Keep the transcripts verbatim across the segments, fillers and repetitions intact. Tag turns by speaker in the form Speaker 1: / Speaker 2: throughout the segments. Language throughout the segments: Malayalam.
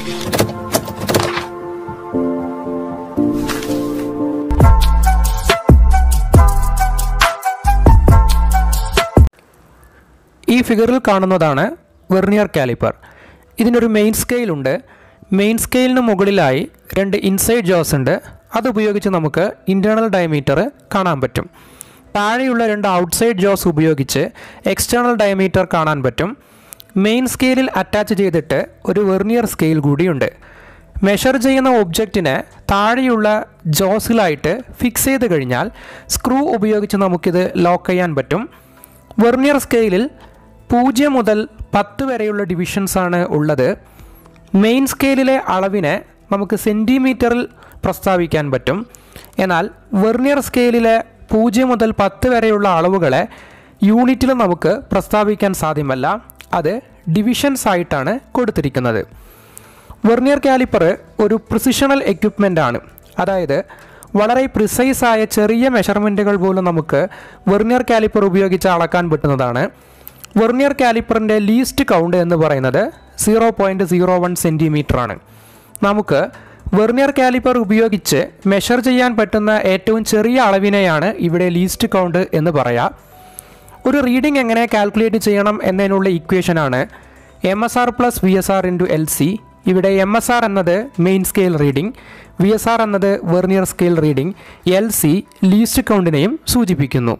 Speaker 1: ഈ ഫിഗറിൽ കാണുന്നതാണ് വെർനിയർ കാലിപ്പർ. ഇതിനൊരു മെയിൻ സ്കെയിൽ ഉണ്ട്. മെയിൻ സ്കെയിലിന് മുകളിലായി രണ്ട് ഇൻസൈഡ് ജോസ് ഉണ്ട്. അതുപയോഗിച്ച് നമുക്ക് ഇൻറ്റേർണൽ ഡയമീറ്റർ കാണാൻ പറ്റും. താഴെയുള്ള രണ്ട് ഔട്ട്സൈഡ് ജോസ് ഉപയോഗിച്ച് എക്സ്റ്റേണൽ ഡയമീറ്റർ കാണാൻ പറ്റും. മെയിൻ സ്കെയിലിൽ അറ്റാച്ച് ചെയ്തിട്ട് ഒരു വെർനിയർ സ്കെയിൽ കൂടിയുണ്ട്. മെഷർ ചെയ്യുന്ന ഒബ്ജക്റ്റിനെ താഴെയുള്ള ജോസിലായിട്ട് ഫിക്സ് ചെയ്ത് കഴിഞ്ഞാൽ സ്ക്രൂ ഉപയോഗിച്ച് നമുക്കിത് ലോക്ക് ചെയ്യാൻ പറ്റും. വെർനിയർ സ്കെയിലിൽ പൂജ്യം മുതൽ പത്ത് വരെയുള്ള ഡിവിഷൻസാണ് ഉള്ളത്. മെയിൻ സ്കെയിലിലെ അളവിനെ നമുക്ക് സെൻറ്റിമീറ്ററിൽ പ്രസ്താവിക്കാൻ പറ്റും. എന്നാൽ വെർനിയർ സ്കെയിലിലെ പൂജ്യം മുതൽ പത്ത് വരെയുള്ള അളവുകളെ യൂണിറ്റിൽ നമുക്ക് പ്രസ്താവിക്കാൻ സാധ്യമല്ല. അത് ഡിവിഷൻസ് ആയിട്ടാണ് കൊടുത്തിരിക്കുന്നത്. വെർനിയർ കാലിപ്പർ ഒരു പ്രിസിഷണൽ എക്യുപ്മെൻ്റ് ആണ്. അതായത് വളരെ പ്രിസൈസായ ചെറിയ മെഷർമെൻറ്റുകൾ പോലും നമുക്ക് വെർനിയർ കാലിപ്പർ ഉപയോഗിച്ച് അളക്കാൻ പറ്റുന്നതാണ്. വെർനിയർ കാലിപ്പറിൻ്റെ ലീസ്റ്റ് കൗണ്ട് എന്ന് പറയുന്നത് zero point zero one centimetre ആണ്. നമുക്ക് വെർനിയർ കാലിപ്പർ ഉപയോഗിച്ച് മെഷർ ചെയ്യാൻ പറ്റുന്ന ഏറ്റവും ചെറിയ അളവിനെയാണ് ഇവിടെ ലീസ്റ്റ് കൗണ്ട് എന്ന് പറയാം. ഒരു റീഡിംഗ് എങ്ങനെ കാൽക്കുലേറ്റ് ചെയ്യണം എന്നതിനുള്ള ഇക്വേഷനാണ് M S R plus V S R into L C. ഇവിടെ എം എസ് ആർ എന്നത് main scale reading, V S R എന്നത് vernier scale reading, L C least കൗണ്ടിനെയും സൂചിപ്പിക്കുന്നു.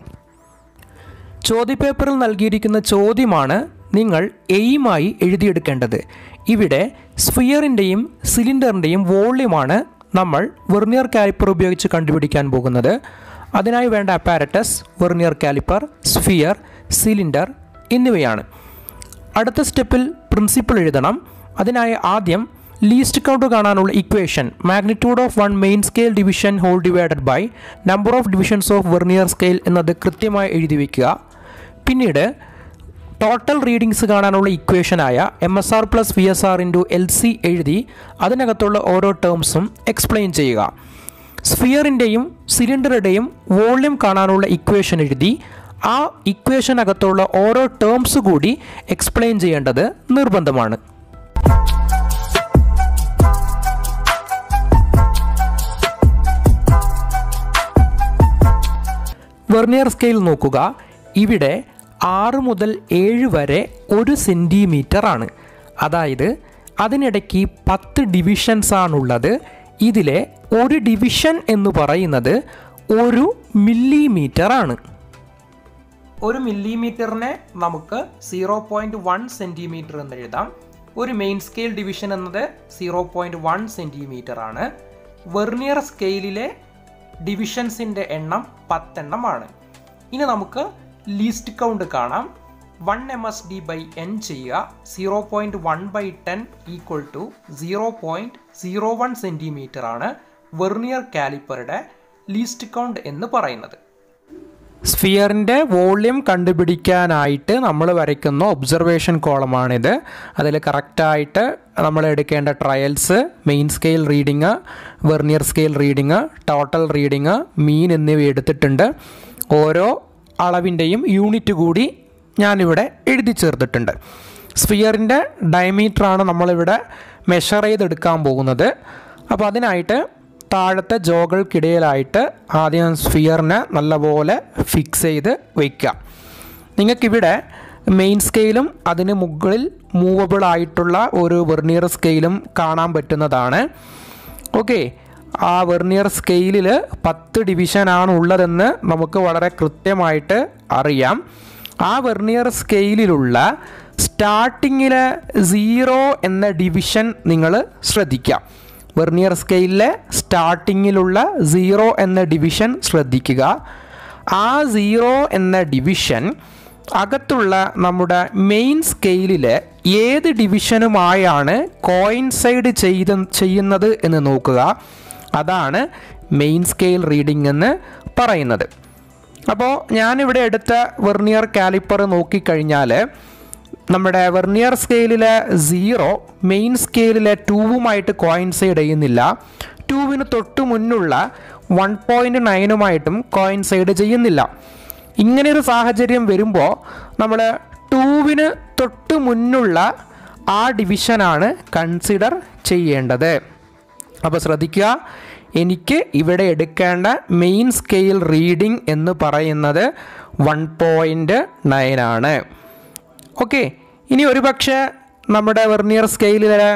Speaker 1: ചോദ്യപേപ്പറിൽ നൽകിയിരിക്കുന്ന ചോദ്യമാണ് നിങ്ങൾ എയിമായി എഴുതിയെടുക്കേണ്ടത്. ഇവിടെ സ്ഫിയറിൻ്റെയും സിലിണ്ടറിൻ്റെയും വോള്യമാണ് നമ്മൾ വെർനിയർ കാലിപ്പർ ഉപയോഗിച്ച് കണ്ടുപിടിക്കാൻ പോകുന്നത്. അതിനായി വേണ്ട apparatus vernier calliper, sphere, cylinder എന്നിവയാണ്. അടുത്ത സ്റ്റെപ്പിൽ പ്രിൻസിപ്പിൾ എഴുതണം. അതിനായി ആദ്യം ലീസ്റ്റ് കൗണ്ട് കാണാനുള്ള equation magnitude of one main scale division whole divided by number of divisions of vernier scale എന്നത് കൃത്യമായി എഴുതി വയ്ക്കുക. പിന്നീട് ടോട്ടൽ റീഡിങ്സ് കാണാനുള്ള ഇക്വേഷനായ M S R plus V S R into L C എഴുതി അതിനകത്തുള്ള ഓരോ ടേംസും എക്സ്പ്ലെയിൻ ചെയ്യുക. സ്ഫിയറിൻ്റെയും സിലിണ്ടറുടെയും വോള്യം കാണാനുള്ള ഇക്വേഷൻ എഴുതി ആ ഇക്വേഷനകത്തുള്ള ഓരോ ടേംസ് കൂടി എക്സ്പ്ലെയിൻ ചെയ്യേണ്ടത് നിർബന്ധമാണ്. വെർനിയർ സ്കെയിൽ നോക്കുക. ഇവിടെ ആറ് മുതൽ ഏഴ് വരെ ഒരു സെൻറ്റിമീറ്റർ ആണ്. അതായത് അതിനിടയ്ക്ക് പത്ത് ഡിവിഷൻസ് ആണുള്ളത്. ഇതിലെ ഒരു ഡിവിഷൻ എന്ന് പറയുന്നത് ഒരു മില്ലിമീറ്റർ ആണ്. ഒരു മില്ലിമീറ്ററിനെ നമുക്ക് സീറോ പോയിൻറ്റ് വൺ സെൻറ്റിമീറ്റർ എന്ന് എഴുതാം. ഒരു മെയിൻ സ്കെയിൽ ഡിവിഷൻ എന്നത് സീറോ പോയിൻറ്റ് വൺ സെൻറ്റിമീറ്റർ ആണ്. വെർനിയർ സ്കെയിലിലെ ഡിവിഷൻസിൻ്റെ എണ്ണം പത്തെണ്ണമാണ്. ഇനി നമുക്ക് ലീസ്റ്റ് കൗണ്ട് കാണാം. One M S D by N ചെയ്യുക. Zero point one by ten equal to zero point zero one centimetre ആണ് വെർനിയർ കാലിപ്പറുടെ ലീസ്റ്റ് കൗണ്ട് എന്ന് പറയുന്നത്. സ്ഫിയറിൻ്റെ വോള്യം കണ്ടുപിടിക്കാനായിട്ട് നമ്മൾ വരയ്ക്കുന്ന ഒബ്സർവേഷൻ കോളമാണിത്. അതിൽ കറക്റ്റായിട്ട് നമ്മൾ എടുക്കേണ്ട trials, main scale reading, vernier scale reading, total reading, mean എന്നിവ എടുത്തിട്ടുണ്ട്. ഓരോ അളവിൻ്റെയും യൂണിറ്റ് കൂടി ഞാനിവിടെ എഴുതി ചേർത്തിട്ടുണ്ട്. സ്ഫിയറിൻ്റെ ഡയമീറ്ററാണ് നമ്മളിവിടെ മെഷർ ചെയ്തെടുക്കാൻ പോകുന്നത്. അപ്പോൾ അതിനായിട്ട് താഴത്തെ ജോകൾക്കിടയിലായിട്ട് ആദ്യം സ്ഫിയറിനെ നല്ലപോലെ ഫിക്സ് ചെയ്ത് വയ്ക്കാം. നിങ്ങൾക്കിവിടെ മെയിൻ സ്കെയിലും അതിന് മുകളിൽ മൂവബിൾ ആയിട്ടുള്ള ഒരു വെർനിയർ സ്കെയിലും കാണാൻ പറ്റുന്നതാണ്. ഓക്കെ, ആ വെർനിയർ സ്കെയിലിൽ പത്ത് ഡിവിഷനാണ് ഉള്ളതെന്ന് നമുക്ക് വളരെ കൃത്യമായിട്ട് അറിയാം. ആ വെർനിയർ സ്കെയിലിലുള്ള സ്റ്റാർട്ടിങ്ങിലെ സീറോ എന്ന ഡിവിഷൻ നിങ്ങൾ ശ്രദ്ധിക്കാം. വെർനിയർ സ്കെയിലിലെ സ്റ്റാർട്ടിങ്ങിലുള്ള സീറോ എന്ന ഡിവിഷൻ ശ്രദ്ധിക്കുക. ആ സീറോ എന്ന ഡിവിഷൻ അകത്തുള്ള നമ്മുടെ മെയിൻ സ്കെയിലിലെ ഏത് ഡിവിഷനുമായാണ് കോയിൻസൈഡ് ചെയ്ത് ചെയ്യുന്നത് എന്ന് നോക്കുക. അതാണ് മെയിൻ സ്കെയിൽ റീഡിംഗ് എന്ന് പറയുന്നത്. അപ്പോൾ ഞാനിവിടെ എടുത്ത വെർനിയർ കാലിപ്പർ നോക്കിക്കഴിഞ്ഞാൽ നമ്മുടെ വെർനിയർ സ്കെയിലിലെ സീറോ മെയിൻ സ്കെയിലിലെ ടൂവുമായിട്ട് കോയിൻസൈഡ് ചെയ്യുന്നില്ല. ടൂവിന് തൊട്ട് മുന്നുള്ള വൺ പോയിൻറ്റ് നയനുമായിട്ടും കോയിൻസൈഡ് ചെയ്യുന്നില്ല. ഇങ്ങനെയൊരു സാഹചര്യം വരുമ്പോൾ നമ്മൾ ടൂവിന് തൊട്ട് മുന്നുള്ള ആ ഡിവിഷനാണ് കൺസിഡർ ചെയ്യേണ്ടത്. അപ്പോൾ ശ്രദ്ധിക്കുക, എനിക്ക് ഇവിടെ എടുക്കേണ്ട മെയിൻ സ്കെയിൽ റീഡിംഗ് എന്ന് പറയുന്നത് വൺ പോയിൻറ്റ് നയൻ ആണ്. ഓക്കെ, ഇനി ഒരുപക്ഷെ നമ്മുടെ വെർനിയർ സ്കെയിലിലെ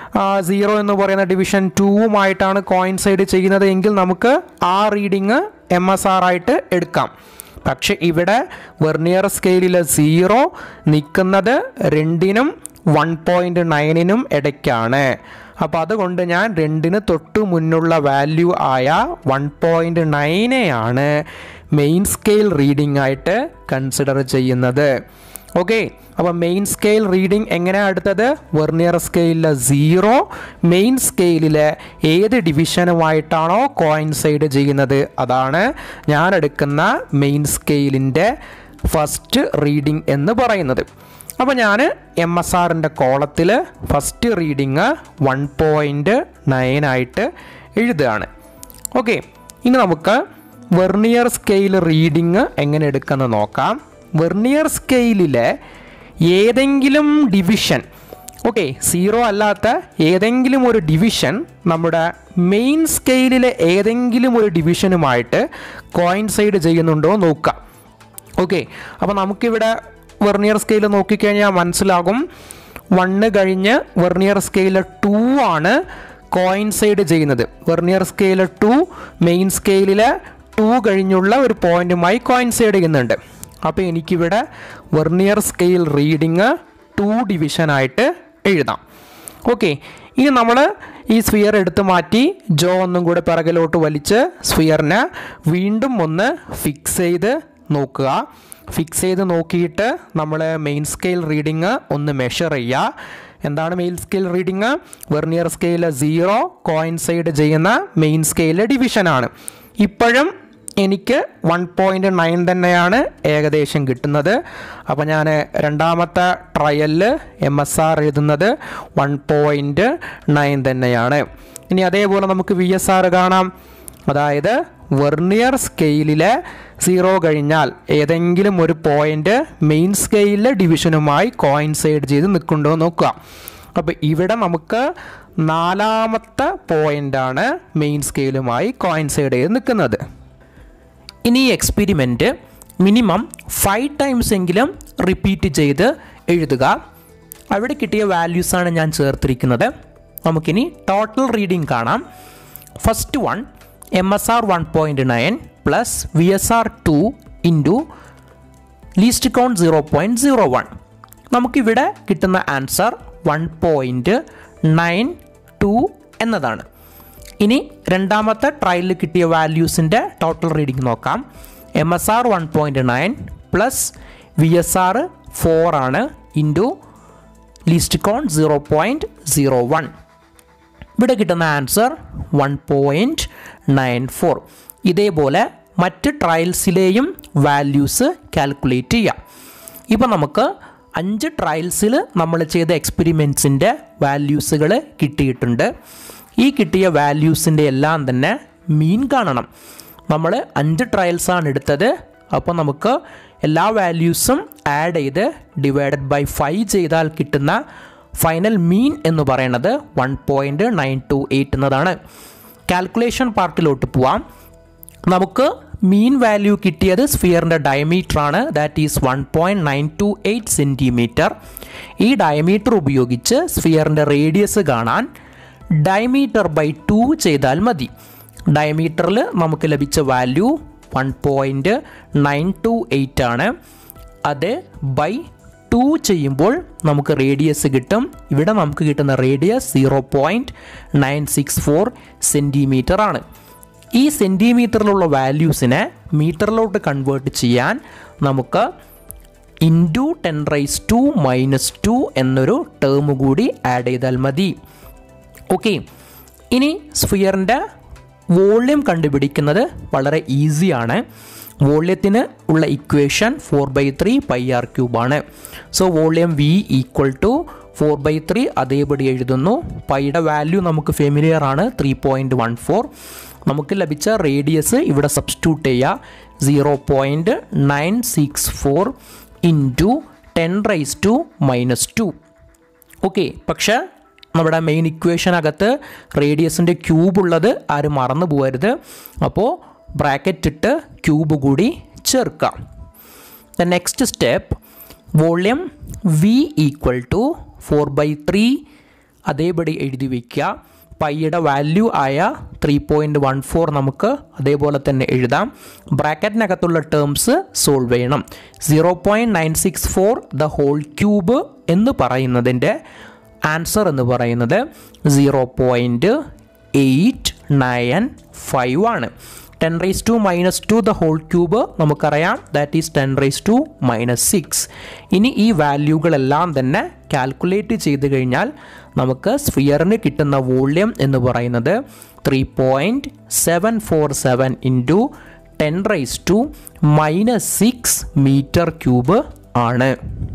Speaker 1: സീറോ എന്ന് പറയുന്ന ഡിവിഷൻ ടൂവുമായിട്ടാണ് കോയിൻസൈഡ് ചെയ്യുന്നത് എങ്കിൽ നമുക്ക് ആ റീഡിങ് എം എസ് ആർ ആയിട്ട് എടുക്കാം. പക്ഷെ ഇവിടെ വെർനിയർ സ്കെയിലിലെ സീറോ നിൽക്കുന്നത് രണ്ടിനും വൺ പോയിൻറ്റ് നയനിനും ഇടയ്ക്കാണ്. അപ്പോൾ അതുകൊണ്ട് ഞാൻ രണ്ടിന് തൊട്ട് മുന്നുള്ള വാല്യൂ ആയ വൺ പോയിൻറ്റ് നയനെയാണ് മെയിൻ സ്കെയിൽ റീഡിംഗ് ആയിട്ട് കൺസിഡർ ചെയ്യുന്നത്. ഓക്കെ, അപ്പോൾ മെയിൻ സ്കെയിൽ റീഡിംഗ് എങ്ങനെയാണ് എടുത്തത്? വെർനിയർ സ്കെയിലിലെ സീറോ മെയിൻ സ്കെയിലിലെ ഏത് ഡിവിഷനുമായിട്ടാണോ കോയിൻസൈഡ് ചെയ്യുന്നത് അതാണ് ഞാൻ എടുക്കുന്ന മെയിൻ സ്കെയിലിൻ്റെ ഫസ്റ്റ് റീഡിംഗ് എന്ന് പറയുന്നത്. അപ്പോൾ ഞാൻ എം എസ് ആറിൻ്റെ കോളത്തിൽ first reading one point nine ആയിട്ട് എഴുതുകയാണ്. ഓക്കെ, ഇനി നമുക്ക് വെർനിയർ സ്കെയിൽ റീഡിങ് എങ്ങനെ എടുക്കുന്നത് നോക്കാം. വെർനിയർ സ്കെയിലിലെ ഏതെങ്കിലും ഡിവിഷൻ, ഓക്കെ, സീറോ അല്ലാത്ത ഏതെങ്കിലും ഒരു ഡിവിഷൻ നമ്മുടെ മെയിൻ സ്കെയിലിലെ ഏതെങ്കിലും ഒരു ഡിവിഷനുമായിട്ട് കോയിൻസൈഡ് ചെയ്യുന്നുണ്ടോ നോക്കാം. ഓക്കെ, അപ്പോൾ നമുക്കിവിടെ വെർനിയർ സ്കെയിൽ നോക്കിക്കഴിഞ്ഞാൽ മനസ്സിലാകും, വണ്ണ് കഴിഞ്ഞ് വെർനിയർ സ്കെയിൽ ടു ആണ് കോയിൻസൈഡ് ചെയ്യുന്നത്. വെർനിയർ സ്കെയിൽ ടു മെയിൻ സ്കെയിലിൽ ടു കഴിഞ്ഞുള്ള ഒരു പോയിന്റുമായി കോയിൻസൈഡ് ചെയ്യുന്നുണ്ട്. അപ്പോൾ എനിക്കിവിടെ വെർനിയർ സ്കെയിൽ റീഡിങ് ടു ഡിവിഷനായിട്ട് എഴുതാം. ഓക്കെ, ഇനി നമ്മൾ ഈ സ്ഫിയർ എടുത്ത് മാറ്റി ജോ ഒന്നും കൂടെ പിറകിലോട്ട് വലിച്ച് സ്ഫിയറിനെ വീണ്ടും ഒന്ന് ഫിക്സ് ചെയ്ത് നോക്കുക. ഫിക്സ് ചെയ്ത് നോക്കിയിട്ട് നമ്മൾ മെയിൻ സ്കെയിൽ റീഡിങ് ഒന്ന് മെഷർ ചെയ്യുക. എന്താണ് main scale reading? Vernier scale zero coincide ചെയ്യുന്ന മെയിൻ സ്കെയിലെ ഡിവിഷനാണ്. ഇപ്പോഴും എനിക്ക് വൺ പോയിൻറ്റ് നയൻ തന്നെയാണ് ഏകദേശം കിട്ടുന്നത്. അപ്പോൾ ഞാൻ രണ്ടാമത്തെ ട്രയലിൽ എം എസ് ആർ എഴുതുന്നത് വൺ പോയിൻറ്റ് നയൻ തന്നെയാണ്. ഇനി അതേപോലെ നമുക്ക് വി എസ് ആർ കാണാം. അതായത് വെർനിയർ സ്കെയിലിലെ സീറോ കഴിഞ്ഞാൽ ഏതെങ്കിലും ഒരു പോയിൻ്റ് മെയിൻ സ്കെയിലിലെ ഡിവിഷനുമായി കോയിൻസൈഡ് ചെയ്ത് നിൽക്കുന്നുണ്ടോ നോക്കുക. അപ്പോൾ ഇവിടെ നമുക്ക് നാലാമത്തെ പോയിൻ്റാണ് മെയിൻ സ്കെയിലുമായി കോയിൻസൈഡ് ചെയ്ത് നിൽക്കുന്നത്. ഇനി ഈ എക്സ്പെരിമെൻറ്റ് മിനിമം ഫൈവ് ടൈംസ് എങ്കിലും റിപ്പീറ്റ് ചെയ്ത് എഴുതുക. അവിടെ കിട്ടിയ വാല്യൂസാണ് ഞാൻ ചേർത്തിരിക്കുന്നത്. നമുക്കിനി ടോട്ടൽ റീഡിംഗ് കാണാം. First one M S R one point nine plus V S R two into least count zero point zero one. നമുക്കിവിടെ കിട്ടുന്ന answer one point nine two എന്നതാണ്. ഇനി രണ്ടാമത്തെ ട്രയലിൽ കിട്ടിയ വാല്യൂസിൻ്റെ ടോട്ടൽ റീഡിംഗ് നോക്കാം. M S R one point nine plus V S R four ആണ് into least count zero point zero one. ഇവിടെ കിട്ടുന്ന answer one point nine four. ഇതേപോലെ മറ്റ് ട്രയൽസിലെയും വാല്യൂസ് കാൽക്കുലേറ്റ് ചെയ്യാം. ഇപ്പോൾ നമുക്ക് അഞ്ച് ട്രയൽസിൽ നമ്മൾ ചെയ്ത എക്സ്പെരിമെൻറ്റ്സിൻ്റെ വാല്യൂസുകൾ കിട്ടിയിട്ടുണ്ട്. ഈ കിട്ടിയ വാല്യൂസിൻ്റെ എല്ലാം തന്നെ മീൻ കാണണം. നമ്മൾ അഞ്ച് ട്രയൽസാണ് എടുത്തത്. അപ്പോൾ നമുക്ക് എല്ലാ വാല്യൂസും ആഡ് ചെയ്ത് ഡിവൈഡഡ് ബൈ ഫൈവ് ചെയ്താൽ കിട്ടുന്ന ഫൈനൽ മീൻ എന്ന് പറയുന്നത് one point nine two eight എന്നതാണ്. കാൽക്കുലേഷൻ പാർട്ടിലോട്ട് പോവാം. നമുക്ക് മീൻ വാല്യൂ കിട്ടിയത് സ്ഫിയറിൻ്റെ ഡയമീറ്ററാണ്. That is one point nine two eight centimetre. ഈ ഡയമീറ്റർ ഉപയോഗിച്ച് സ്ഫിയറിൻ്റെ റേഡിയസ് കാണാൻ ഡയമീറ്റർ ബൈ ടു ചെയ്താൽ മതി. ഡയമീറ്ററിൽ നമുക്ക് ലഭിച്ച value one point nine two eight ആണ്. അത് ബൈ ടു ചെയ്യുമ്പോൾ നമുക്ക് റേഡിയസ് കിട്ടും. ഇവിടെ നമുക്ക് കിട്ടുന്ന radius zero point nine six four centimetre ആണ്. ഈ സെൻറ്റിമീറ്ററിലുള്ള വാല്യൂസിനെ മീറ്ററിലോട്ട് കൺവേർട്ട് ചെയ്യാൻ നമുക്ക് into ten raise to minus two എന്നൊരു ടേം കൂടി ആഡ് ചെയ്താൽ മതി. ഓക്കെ, ഇനി സ്ഫിയറിൻ്റെ വോള്യം കണ്ടുപിടിക്കുന്നത് വളരെ ഈസിയാണ്. വോള്യത്തിന് ഉള്ള equation four by three pi R ക്യൂബാണ്. So volume V equal to four by three അതേപടി എഴുതുന്നു. പൈയുടെ വാല്യൂ നമുക്ക് ഫെമിലിയർ ആണ്, ത്രീ പോയിൻറ്റ് വൺ ഫോർ. നമുക്ക് ലഭിച്ച റേഡിയസ് ഇവിടെ സബ്സ്റ്റിറ്റ്യൂട്ട് ചെയ്യുക. Zero point nine six four into ten raise to minus two. Okay, പക്ഷേ നമ്മുടെ മെയിൻ ഇക്വേഷനകത്ത് റേഡിയസിൻ്റെ ക്യൂബ് ഉള്ളത് ആരും മറന്നു പോകരുത്. അപ്പോൾ ബ്രാക്കറ്റ് ഇട്ട് ക്യൂബ് കൂടി ചേർക്കാം. The next step, volume V equal to four by three അതേപടി എഴുതി വയ്ക്കുക. പൈയുടെ വാല്യൂ ആയ ത്രീ പോയിൻറ്റ് വൺ ഫോർ നമുക്ക് അതേപോലെ തന്നെ എഴുതാം. ബ്രാക്കറ്റിനകത്തുള്ള ടേംസ് സോൾവ് ചെയ്യണം. Zero point nine six four the whole cube എന്ന് പറയുന്നതിൻ്റെ ആൻസർ എന്ന് പറയുന്നത് zero point eight nine five ആണ്. Ten raise to minus two the whole cube നമുക്കറിയാം, that is ten raise to minus six. ഇനി ഈ വാല്യൂകളെല്ലാം തന്നെ കാൽക്കുലേറ്റ് ചെയ്ത് കഴിഞ്ഞാൽ നമുക്ക് സ്ഫിയറിന് കിട്ടുന്ന വോള്യം എന്ന് പറയുന്നത് three point seven four seven into ten raise to minus six metre cube ആണ്.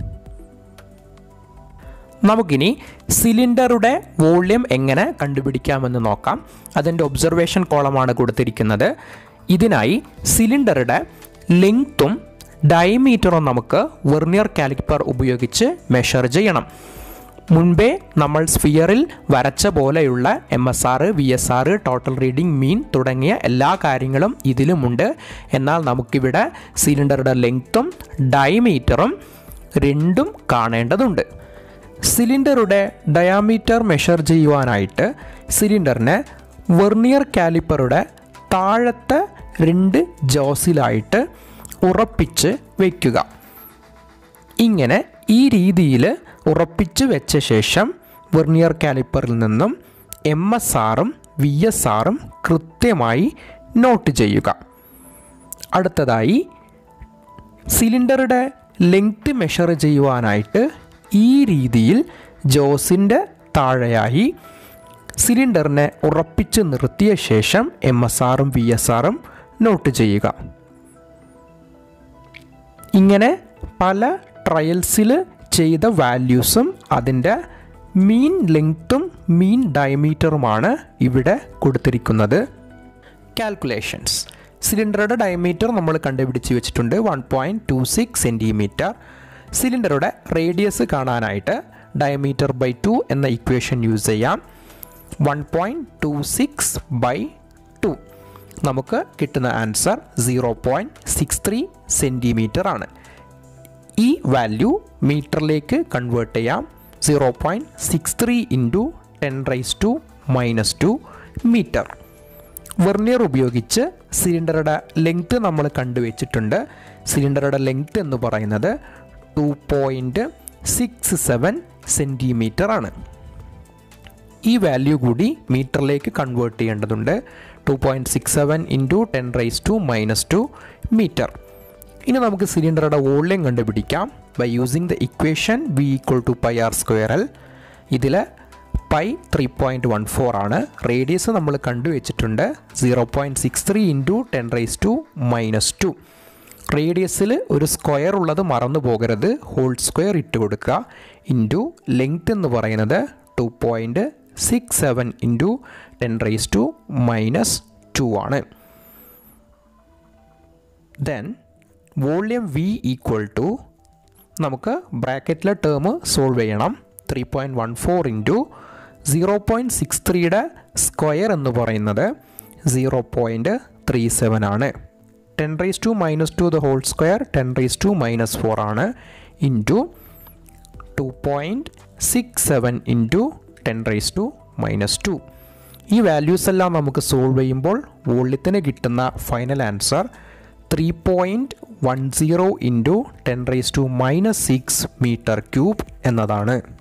Speaker 1: നമുക്കിനി സിലിണ്ടറുടെ വോള്യം എങ്ങനെ കണ്ടുപിടിക്കാമെന്ന് നോക്കാം. അതിൻ്റെ ഒബ്സർവേഷൻ കോളമാണ് കൊടുത്തിരിക്കുന്നത്. ഇതിനായി സിലിണ്ടറുടെ ലെങ്ത്തും ഡയമീറ്ററും നമുക്ക് വെർനിയർ കാലിപ്പർ ഉപയോഗിച്ച് മെഷർ ചെയ്യണം. മുൻപേ നമ്മൾ സ്ഫിയറിൽ വരച്ച പോലെയുള്ള M S R, V S R, total reading, mean തുടങ്ങിയ എല്ലാ കാര്യങ്ങളും ഇതിലുമുണ്ട്. എന്നാൽ നമുക്കിവിടെ സിലിണ്ടറുടെ ലെങ്ത്തും ഡയമീറ്ററും രണ്ടും കാണേണ്ടതുണ്ട്. സിലിണ്ടറുടെ ഡയാമീറ്റർ മെഷർ ചെയ്യുവാനായിട്ട് സിലിണ്ടറിനെ വെർനിയർ കാലിപ്പറുടെ താഴത്തെ രണ്ട് ജോസിലായിട്ട് ഉറപ്പിച്ച് വയ്ക്കുക. ഇങ്ങനെ ഈ രീതിയിൽ ഉറപ്പിച്ച് വെച്ച ശേഷം വെർനിയർ കാലിപ്പറിൽ നിന്നും എം എസ് ആറും വി എസ് ആറും കൃത്യമായി നോട്ട് ചെയ്യുക. അടുത്തതായി സിലിണ്ടറുടെ ലെങ്ത് മെഷർ ചെയ്യുവാനായിട്ട് ഈ രീതിയിൽ ജോസിൻ്റെ താഴെയായി സിലിണ്ടറിനെ ഉറപ്പിച്ച് നിർത്തിയ ശേഷം എം എസ് ആറും വി എസ് ആറും നോട്ട് ചെയ്യുക. ഇങ്ങനെ പല ട്രയൽസിൽ ചെയ്ത വാല്യൂസും അതിൻ്റെ മീൻ ലെങ്ത്തും മീൻ ഡയമീറ്ററുമാണ് ഇവിടെ കൊടുത്തിരിക്കുന്നത്. കാൽക്കുലേഷൻസ്. സിലിണ്ടറുടെ ഡയമീറ്റർ നമ്മൾ കണ്ടുപിടിച്ച് വെച്ചിട്ടുണ്ട്, one point two six centimetre. സിലിണ്ടറുടെ റേഡിയസ് കാണാനായിട്ട് ഡയമീറ്റർ ബൈ ടു എന്ന ഇക്വേഷൻ യൂസ് ചെയ്യാം. One point two six by two നമുക്ക് കിട്ടുന്ന answer zero point six three centimetre ആണ്. ഈ വാല്യൂ മീറ്ററിലേക്ക് കൺവേർട്ട് ചെയ്യാം. Zero point six three into ten raise to minus two metre. Vernier ഉപയോഗിച്ച് സിലിണ്ടറുടെ ലെങ്ത്ത് നമ്മൾ കണ്ടുവച്ചിട്ടുണ്ട്. സിലിണ്ടറുടെ ലെങ്ത്ത് എന്ന് പറയുന്നത് two point six seven centimetre ആണ്. ഈ വാല്യൂ കൂടി മീറ്ററിലേക്ക് കൺവേർട്ട് ചെയ്യേണ്ടതുണ്ട്. Two point six seven into ten raise to minus two metre. ഇനി നമുക്ക് സിലിണ്ടറുടെ വോള്യം കണ്ടുപിടിക്കാം by using the equation V equal to pi R square L. ഇതിൽ pi three point one four ആണ്. റേഡിയസ് നമ്മൾ കണ്ടുവച്ചിട്ടുണ്ട് zero point six three into ten raise to minus two. റേഡിയസിൽ ഒരു സ്ക്വയർ ഉള്ളത് മറന്നു പോകരുത്, ഹോൾ സ്ക്വയർ ഇട്ട് കൊടുക്കുക. ഇൻറ്റു ലെങ്ത് എന്ന് പറയുന്നത് two point six seven into ten raise to minus two ആണ്. Then volume V equal to, നമുക്ക് ബ്രാക്കറ്റിലെ ടേം സോൾവ് ചെയ്യണം. Three point one four into zero point six ത്രീയുടെ സ്ക്വയർ എന്ന് പറയുന്നത് സീറോ പോയിൻറ്റ് ത്രീ സെവൻ ആണ്. Ten raise to minus two the whole square ten raise to minus four ആണ്. Into two point six seven into ten raise to minus two. ഈ വാല്യൂസ് എല്ലാം നമുക്ക് സോൾവ് ചെയ്യുമ്പോൾ വോള്യത്തിന് കിട്ടുന്ന final answer three point one zero into ten raise to minus six metre cube എന്നതാണ്.